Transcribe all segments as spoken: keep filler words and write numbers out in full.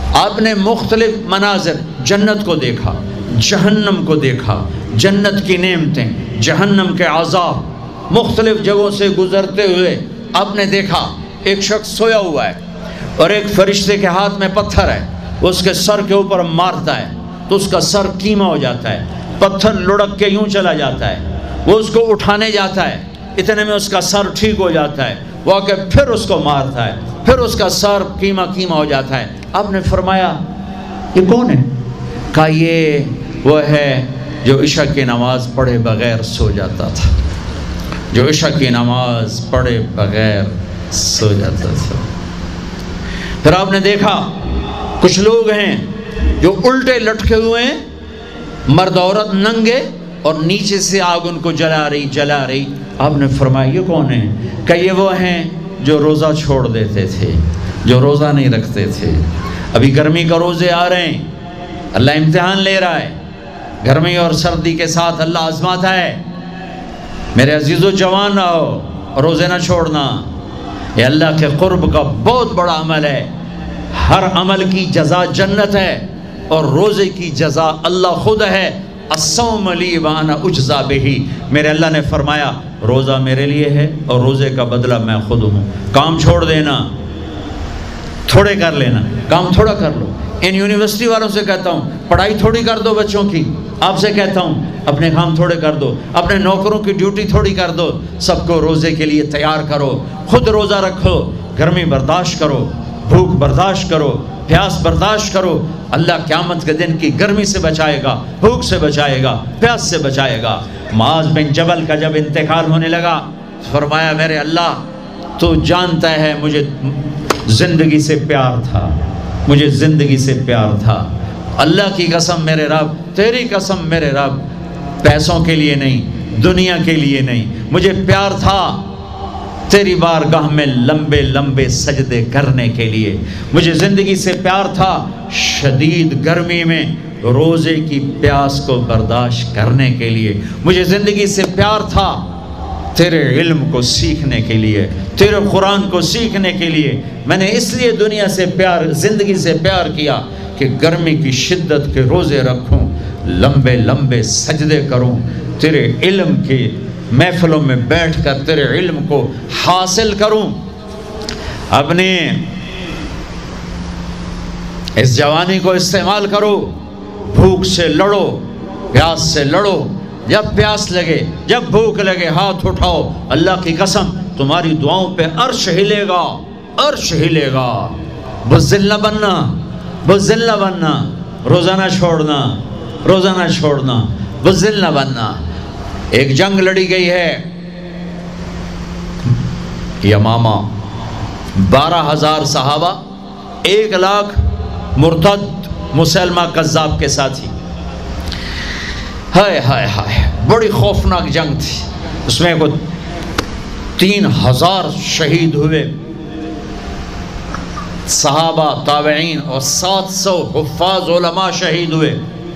آپ نے مختلف مناظر، جنت کو دیکھا، جہنم کو دیکھا، جنت کی نعمتیں، جہنم کے عذاب، مختلف جگہوں سے گزرتے ہوئے آپ نے دیکھا ایک شخص سویا ہوا ہے اور ایک فرشتے کے ہاتھ میں پتھر ہے، وہ اس کے سر کے اوپر مارتا ہے تو اس کا سر کیما ہو جاتا ہے، پتھر لڑک کے یوں چلا جاتا ہے، وہ اس کو اٹھانے جاتا ہے، اتنے میں اس کا سر ٹھیک ہو جاتا ہے، وہ آ کے پھر اس کو مارتا ہے، پھر اس کا سر کیما کیما ہو جاتا ہے۔ آپ نے فرمایا یہ کون ہے؟ کہا یہ وہ ہے جو عشاء کی نماز پڑھے بغیر سو جاتا تھا، جو عشاء کی نماز پڑھے بغیر سو جاتا تھا۔ پھر آپ نے دیکھا کچھ لوگ ہیں جو الٹے لٹکے ہوئے ہیں، مرد عورت ننگے، اور نیچے سے آگ ان کو جلا رہی جلا رہی۔ آپ نے فرمایا یہ کون ہیں؟ کہ یہ وہ ہیں جو روزہ چھوڑ دیتے تھے، جو روزہ نہیں رکھتے تھے۔ ابھی گرمی کا روزے آ رہے ہیں، اللہ امتحان لے رہا ہے، گرمی اور سردی کے ساتھ اللہ آزماتا ہے۔ میرے عزیزو جوان رہو، روزے نہ چھوڑنا، یہ اللہ کے قرب کا بہت بڑا عمل ہے۔ ہر عمل کی جزا جنت ہے اور روزے کی جزا اللہ خود ہے۔ الصوم لی وانا اجزا بہ، میرے اللہ نے فرمایا روزہ میرے لیے ہے اور روزے کا بدلہ میں خود ہوں۔ کام چھوڑ دینا، تھوڑے کر لینا، کام تھوڑا کر لو۔ ان یونیورسٹی والوں سے کہتا ہوں پڑھائی تھوڑی کر دو بچوں کی، آپ سے کہتا ہوں اپنے کام تھوڑے کر دو، اپنے نوکروں کی ڈیوٹی تھوڑی کر دو، سب کو روزے کے لیے تیار کرو، خود روزہ رکھو، گرمی برداشت کرو، بھوک برداشت کرو، پیاس برداشت کرو۔ اللہ قیامت کے دن کی گرمی سے بچائے گا، بھوک سے بچائے گا، پیاس سے بچائے گا۔ معاذ بن جبل کا جب انتقال ہونے لگا فرمایا میرے اللہ تو جانتا ہے مجھے زندگی سے پیار تھا، مجھے زندگی سے پیار تھا، اللہ کی قسم میرے رب، تیری قسم میرے رب، پیسوں کے لیے نہیں، دنیا کے لیے نہیں، مجھے پیار تھا تیری بارگاہ میں لمبے لمبے سجدے کرنے کے لیے، مجھے زندگی سے پیار تھا شدید گرمی میں روزے کی پیاس کو برداشت کرنے کے لیے، مجھے زندگی سے پیار تھا تیرے علم کو سیکھنے کے لیے، تیرے قرآن کو سیکھنے کے لیے۔ میں نے اس لیے دنیا سے پیار، زندگی سے پیار کیا کہ گرمی کی شدت کے روزے رکھوں، لمبے لمبے سجدے کروں، تیرے علم کی محفلوں میں بیٹھ کر تیرے علم کو حاصل کروں۔ اپنی اس جوانی کو استعمال کرو، بھوک سے لڑو، پیاس سے لڑو، جب پیاس لگے، جب بھوک لگے ہاتھ اٹھاؤ، اللہ کی قسم تمہاری دعاؤں پہ عرش ہلے گا، عرش ہلے گا۔ بزدل نہ بننا، بزدل نہ بننا، روزہ نہ چھوڑنا، روزہ نہ چھوڑنا، بزدل نہ بننا۔ ایک جنگ لڑی گئی ہے یمامہ، بارہ ہزار صحابہ، ایک لاکھ مرتد مسلمہ کذاب کے ساتھی، ہائے ہائے ہائے، بڑی خوفناک جنگ تھی۔ اس میں کوئی تین ہزار شہید ہوئے صحابہ، تابعین، اور سات سو حفاظ علماء شہید ہوئے۔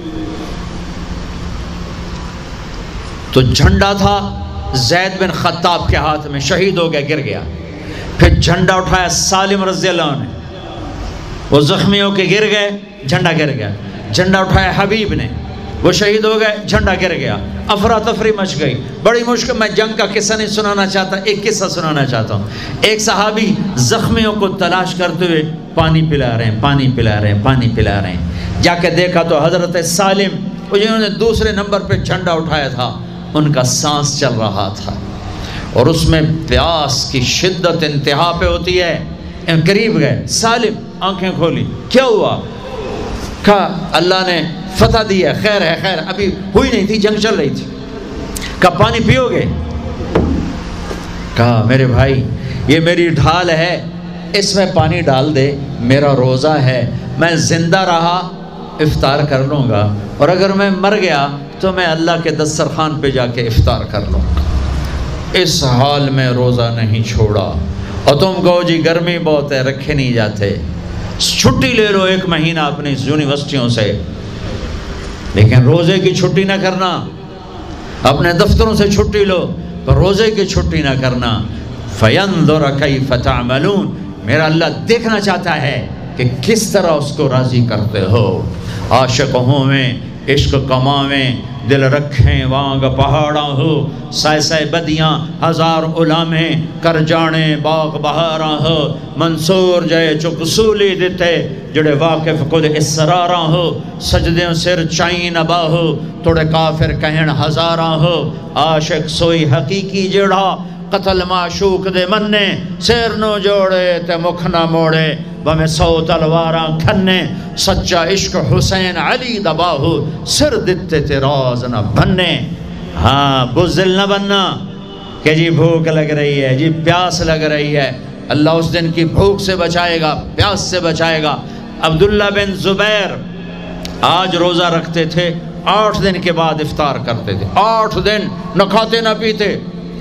تو جھنڈا تھا زید بن خطاب کے ہاتھ میں، شہید ہو گیا، گر گیا۔ پھر جھنڈا اٹھایا سالم رضی اللہ عنہ نے، وہ زخمی ہو کے گر گئے، جھنڈا گر گیا۔ جھنڈا اٹھایا حبیب نے، وہ شہید ہو گئے، جھنڈا گر گیا۔ افراتفری مچ گئی، بڑی مشکل۔ میں جنگ کا قصہ نہیں سنانا چاہتا، ایک قصہ سنانا چاہتا ہوں۔ ایک صحابی زخمیوں کو تلاش کرتے ہوئے پانی پلا رہے ہیں، پانی پلا رہے ہیں، پانی پلا رہے ہیں۔ جا کے دیکھا تو حضرت سالم، جنہوں نے دوسرے نمبر پہ جھنڈا اٹھایا تھا، ان کا سانس چل رہا تھا اور اس میں پیاس کی شدت انتہا پہ ہوتی ہے۔ قریب گئے، سالم آنکھیں کھولی، کیا ہوا؟ کہا اللہ نے فتح دی ہے، خیر ہے، خیر ابھی ہوئی نہیں تھی، جنگ چل رہی تھی۔ کہا پانی پیو گے؟ کہا میرے بھائی یہ میری ڈھال ہے، اس میں پانی ڈال دے، میرا روزہ ہے، میں زندہ رہا افطار کر لوں گا، اور اگر میں مر گیا تو میں اللہ کے دسترخوان پہ جا کے افطار کر لوں گا۔ اس حال میں روزہ نہیں چھوڑا۔ اور تم کہو جی گرمی بہت ہے، رکھے نہیں جاتے، چھٹی لے لو ایک مہینہ اپنی یونیورسٹیوں سے، لیکن روزے کی چھٹی نہ کرنا۔ اپنے دفتروں سے چھٹی لو پر روزے کی چھٹی نہ کرنا۔ فَيَنْظُرَ كَيْفَ تَعْمَلُونَ، میرا اللہ دیکھنا چاہتا ہے کہ کس طرح اس کو راضی کرتے ہو۔ عاشق ہوں میں عشق کماویں، دل رکھیں وانگ پہاڑاں ہو، سائے سائے بدیاں ہزار علامیں، کر جانے باغ بہاراں ہو، منصور جائے چک سولی دیتے، جڑے واقف خود اسراراں ہو، سجدیں سر چائیں نبا ہو، توڑے کافر کہن ہزاراں ہو۔ عاشق سوئی حقیقی جڑا، قتل معشوق دے مننے، سیر نو جوڑے تے مکھ نہ موڑے، بہمیں سو تلواراں کھنے، سچا عشق حسین علی دباہو، سر دیتے تے راز نہ بننے۔ ہاں بزدل نہ بننا کہ جی بھوک لگ رہی ہے، جی پیاس لگ رہی ہے، اللہ اس دن کی بھوک سے بچائے گا، پیاس سے بچائے گا۔ عبداللہ بن زبیر آج روزہ رکھتے تھے، آٹھ دن کے بعد افطار کرتے تھے، آٹھ دن نہ کھاتے نہ پیتے،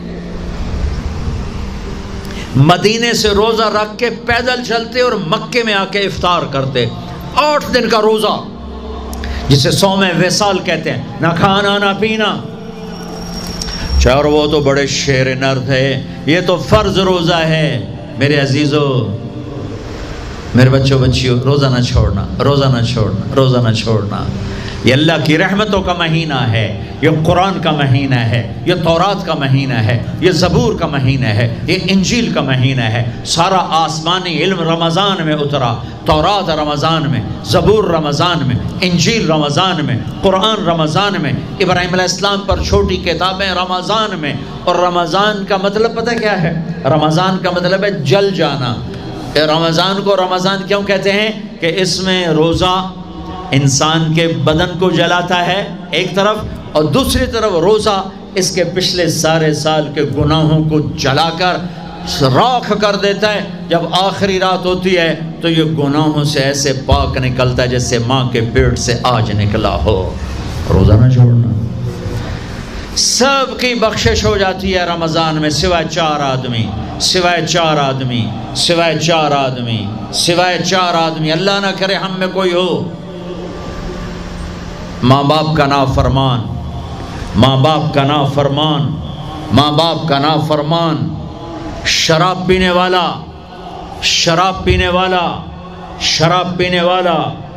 مدینے سے روزہ رکھ کے پیدل چلتے اور مکے میں آ کے افطار کرتے، آٹھ دن کا روزہ جسے صوم وصال کہتے ہیں، نہ کھانا نہ پینا۔ چار وہ تو بڑے شیر نر تھے، یہ تو فرض روزہ ہے۔ میرے عزیزو، میرے بچوں بچیوں، روزہ نہ چھوڑنا، روزہ نہ چھوڑنا، روزہ نہ چھوڑنا۔ یہ اللہ کی رحمتوں کا مہینہ ہے، یہ قرآن کا مہینہ ہے، یہ تورات کا مہینہ ہے، یہ زبور کا مہینہ ہے، یہ انجیل کا مہینہ ہے۔ سارا آسمانی علم رمضان میں اترا، تورات رمضان میں، زبور رمضان میں، انجیل رمضان میں، قرآن رمضان میں، ابراہیم علیہ السلام پر چھوٹی کتابیں رمضان میں۔ اور رمضان کا مطلب پتہ کیا ہے؟ رمضان کا مطلب ہے جل جانا۔ رمضان کو رمضان کیوں کہتے ہیں؟ کہ اس میں روزہ انسان کے بدن کو جلاتا ہے ایک طرف، اور دوسری طرف روزہ اس کے پچھلے سارے سال کے گناہوں کو جلا کر راکھ کر دیتا ہے۔ جب آخری رات ہوتی ہے تو یہ گناہوں سے ایسے پاک نکلتا ہے جیسے ماں کے پیٹ سے آج نکلا ہو۔ روزہ نہ چھوڑنا۔ سب کی بخشش ہو جاتی ہے رمضان میں، سوائے چار آدمی، سوائے چار آدمی، سوائے چار آدمی، سوائے چار آدمی۔ اللہ نہ کرے ہم میں کوئی ہو۔ ماں باپ کا نافرمان، ماں باپ کا نافرمان، ماں باپ کا نافرمان، شراب پینے والا، شراب پینے والا، شراب پینے والا،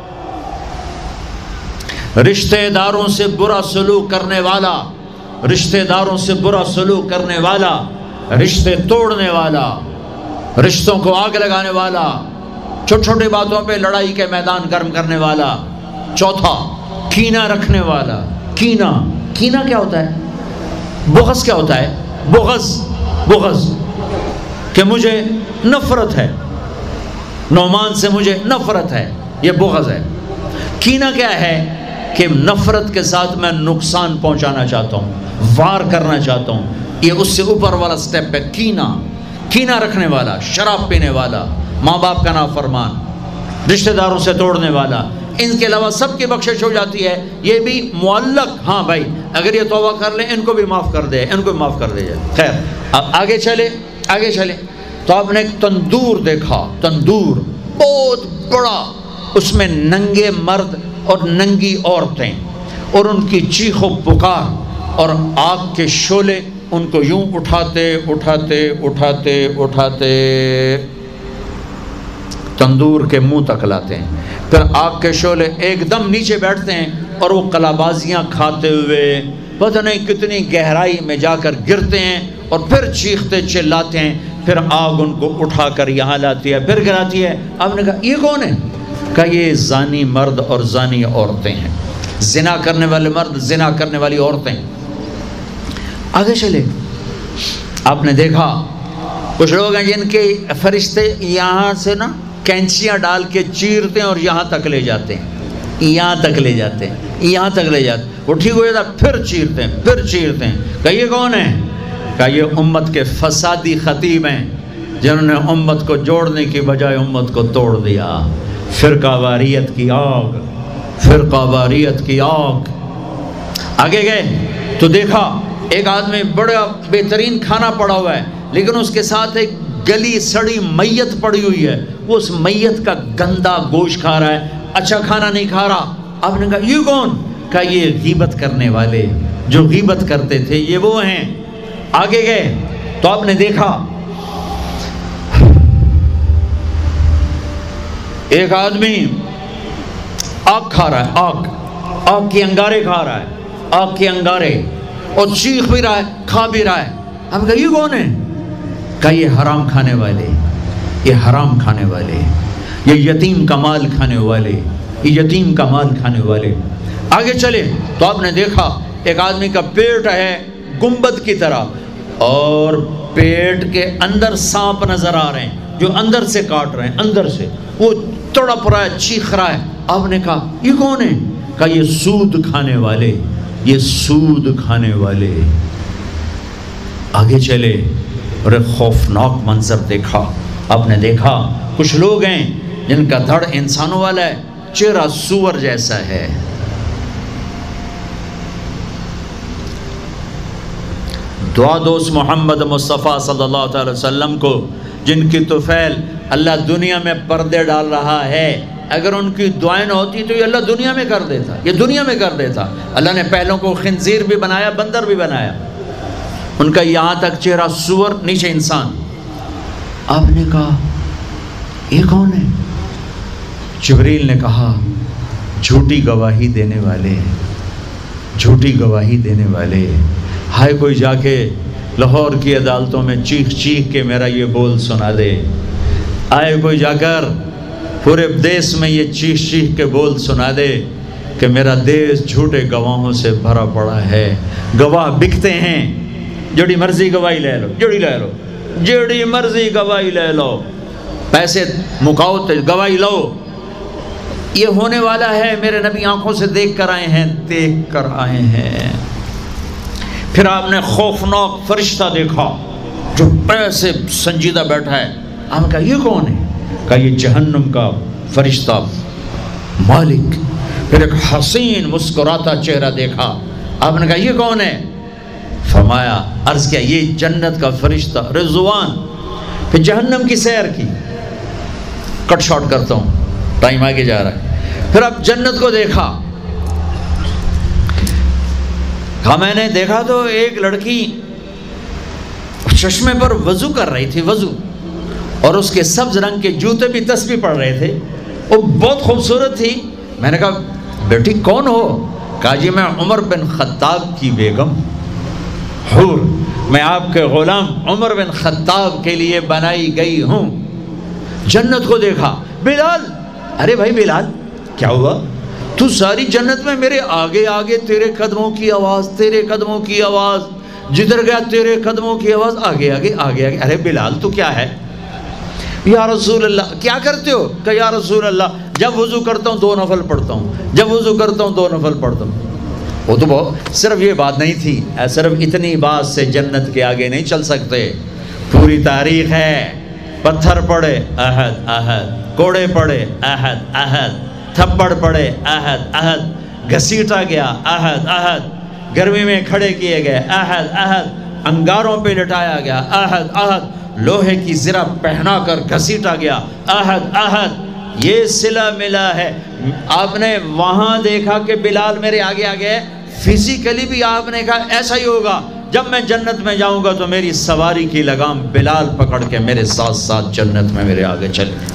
رشتہ داروں سے برا سلوک کرنے والا، رشتہ داروں سے برا سلوک کرنے والا، رشتے توڑنے والا، رشتوں کو آگ لگانے والا، چھوٹی چھوٹی باتوں پہ لڑائی کے میدان گرم کرنے والا۔ چوتھا، کینہ رکھنے والا۔ کینہ، کینہ کیا ہوتا ہے؟ بغض کیا ہوتا ہے؟ بغض، بغض کہ مجھے نفرت ہے، نعمان سے مجھے نفرت ہے، یہ بغض ہے۔ کینہ کیا ہے؟ کہ نفرت کے ساتھ میں نقصان پہنچانا چاہتا ہوں، وار کرنا چاہتا ہوں، یہ اس سے اوپر والا سٹیپ ہے کینہ۔ کینہ رکھنے والا، شراب پینے والا، ماں باپ کا نافرمان، رشتہ داروں سے توڑنے والا۔ ان کے علاوہ سب کی بخشش ہو جاتی ہے، یہ بھی معلق۔ ہاں بھائی اگر یہ توبہ کر لیں ان کو بھی معاف کر دے، ان کو بھی معاف کر دے جائے۔ خیر اب آگے چلے، آگے چلے تو آپ نے ایک تندور دیکھا، تندور بہت بڑا، اس میں ننگے مرد اور ننگی عورتیں، اور ان کی چیخ و پکار، اور آگ کے شعلے ان کو یوں اٹھاتے اٹھاتے اٹھاتے اٹھاتے تندور کے منہ تک لاتے ہیں۔ پھر آگ کے شعلے ایک دم نیچے بیٹھتے ہیں اور وہ قلابازیاں کھاتے ہوئے پتہ نہیں کتنی گہرائی میں جا کر گرتے ہیں، اور پھر چیختے چلاتے ہیں۔ پھر آگ ان کو اٹھا کر یہاں لاتی ہے، پھر گراتی ہے۔ آپ نے کہا یہ کون ہے؟ کہا یہ زانی مرد اور زانی عورتیں ہیں، زنا کرنے والے مرد، زنا کرنے والی عورتیں۔ آگے چلے، آپ نے دیکھا کچھ لوگ ہیں جن کے فرشتے یہاں سے نا کینچیاں ڈال کے چیرتے ہیں اور یہاں تک لے جاتے ہیں، یہاں تک لے جاتے ہیں، یہاں تک لے جاتے ہیں، وہ ٹھیک ہو جاتا پھر چیرتے ہیں، پھر چیرتے ہیں۔ کہا یہ کون ہے؟ کہا یہ امت کے فسادی خطیب ہیں جنہوں نے امت کو جوڑنے کی بجائے امت کو توڑ دیا۔ فرقہ واریت کی آگ، فرقہ واریت کی آگ۔ آگے گئے تو دیکھا ایک آدمی بڑا بہترین کھانا پڑا ہوا ہے، لیکن اس کے ساتھ ایک گلی سڑی میت پڑی ہوئی ہے، وہ اس میت کا گندا گوشت کھا رہا ہے، اچھا کھانا نہیں کھا رہا۔ آپ نے کہا یہ کون؟ کہا یہ غیبت کرنے والے، جو غیبت کرتے تھے یہ وہ ہیں۔ آگے گئے تو آپ نے دیکھا ایک آدمی آگ کھا رہا ہے، آگ آگ کے انگارے کھا رہا ہے، آگ کے انگارے، اور چیخ بھی رہا ہے، کھا بھی رہا ہے۔ ہم کہا یہ کون ہے؟ کہا یہ حرام کھانے والے، یہ حرام کھانے والے، یہ یتیم کا مال کھانے والے، یہ یتیم کا مال کھانے والے۔ آگے چلے تو آپ نے دیکھا ایک آدمی کا پیٹ ہے گنبد کی طرح، اور پیٹ کے اندر سانپ نظر آ رہے ہیں جو اندر سے کاٹ رہے ہیں، اندر سے وہ تڑپ رہا ہے، چیخ رہا ہے۔ آپ نے کہا یہ کون ہے؟ کہا یہ سود کھانے والے، یہ سود کھانے والے۔ آگے چلے اور ایک خوفناک منظر دیکھا۔ آپ نے دیکھا کچھ لوگ ہیں جن کا دھڑ انسانوں والا ہے، چہرہ سور جیسا ہے۔ دعا دوست محمد مصطفیٰ صلی اللہ تعالی وسلم کو، جن کی طفیل اللہ دنیا میں پردے ڈال رہا ہے، اگر ان کی دعائیں نہ ہوتی تو یہ اللہ دنیا میں کر دیتا، یہ دنیا میں کر دیتا۔ اللہ نے پہلوں کو خنزیر بھی بنایا، بندر بھی بنایا، ان کا یہاں تک چہرہ سور، نیچے انسان۔ آپ نے کہا یہ کون ہے؟ جبریل نے کہا جھوٹی گواہی دینے والے، جھوٹی گواہی دینے والے۔ ہائے کوئی جا کے لاہور کی عدالتوں میں چیخ چیخ کے میرا یہ بول سنا دے، آئے کوئی جا کر پورے دیس میں یہ چیخ چیخ کے بول سنا دے کہ میرا دیس جھوٹے گواہوں سے بھرا پڑا ہے، گواہ بکتے ہیں، جڑی مرضی گواہی لے لو، جڑی لے لو، جڑی مرضی گواہی لے لو، پیسے مکاؤ تو گواہی لو۔ یہ ہونے والا ہے، میرے نبی آنکھوں سے دیکھ کر آئے ہیں، دیکھ کر آئے ہیں۔ پھر آپ نے خوفناک فرشتہ دیکھا جو ایسے سنجیدہ بیٹھا ہے۔ آپ نے کہا یہ کون ہے؟ کہا یہ جہنم کا فرشتہ مالک۔ پھر ایک حسین مسکراتا چہرہ دیکھا۔ آپ نے کہا یہ کون ہے؟ فرمایا، عرض کیا یہ جنت کا فرشتہ رضوان۔ پھر جہنم کی سیر کی، کٹ شارٹ کرتا ہوں، ٹائم آگے جا رہا ہے۔ پھر اب جنت کو دیکھا، کہا میں نے دیکھا تو ایک لڑکی چشمے پر وضو کر رہی تھی، وضو، اور اس کے سبز رنگ کے جوتے بھی تسبیح پڑھ رہے تھے، وہ بہت خوبصورت تھی۔ میں نے کہا بیٹی کون ہو؟ کہا جی میں عمر بن خطاب کی بیگم، حور، میں آپ کے غلام عمر بن خطاب کے لیے بنائی گئی ہوں۔ جنت کو دیکھا، بلال، ارے بھائی بلال کیا ہوا؟ تو ساری جنت میں میرے آگے آگے تیرے قدموں کی آواز، تیرے قدموں کی آواز، جدھر گیا تیرے قدموں کی آواز، آگے آگے آگے آگے۔ ارے بلال تو کیا ہے؟ یا رسول اللہ کیا کرتے ہو؟ کہ یا رسول اللہ جب وضو کرتا ہوں دو نفل پڑھتا ہوں، جب وضو کرتا ہوں دو نفل پڑھتا ہوں۔ وہ تو بہت صرف یہ بات نہیں تھی، صرف اتنی بات سے جنت کے آگے نہیں چل سکتے، پوری تاریخ ہے۔ پتھر پڑے احد احد، کوڑے پڑے احد احد، تھپڑ پڑے احد احد، گھسیٹا گیا احد احد، گرمی میں کھڑے کیے گئے احد احد، انگاروں پہ لٹایا گیا احد احد، لوہے کی زرہ پہنا کر گھسیٹا گیا احد احد۔ یہ صلہ ملا ہے۔ آپ نے وہاں دیکھا کہ بلال میرے آگے آگے ہے، فزیکلی بھی آپ نے کہا ایسا ہی ہوگا، جب میں جنت میں جاؤں گا تو میری سواری کی لگام بلال پکڑ کے میرے ساتھ ساتھ جنت میں میرے آگے چلے۔